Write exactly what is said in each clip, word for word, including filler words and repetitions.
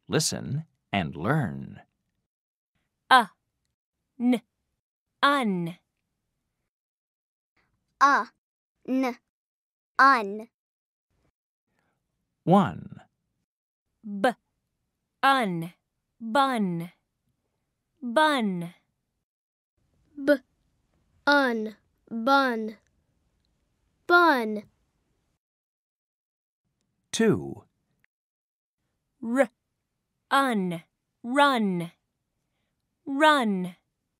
Listen and learn. A, n, un. A, n, un. One, B, un, bun, bun. B, un, bun, bun. two, R, un, run, run.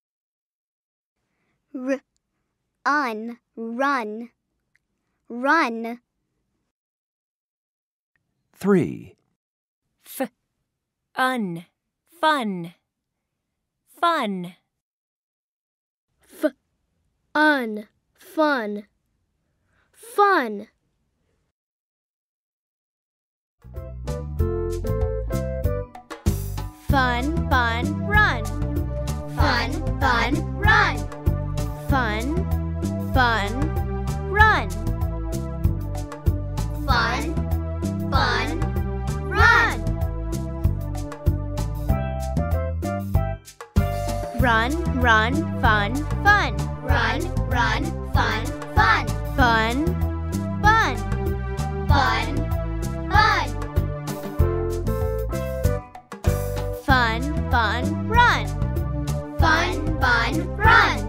R, un, run, run. three, F, un, fun, fun. F, un, fun, fun. Fun, fun, run. Fun, fun, run. Fun, fun, run. Fun, fun, run. Run, run, fun, fun. Run, run, fun, fun. Fun, fun, fun, fun. Fun, fun, run. Fun, fun, run.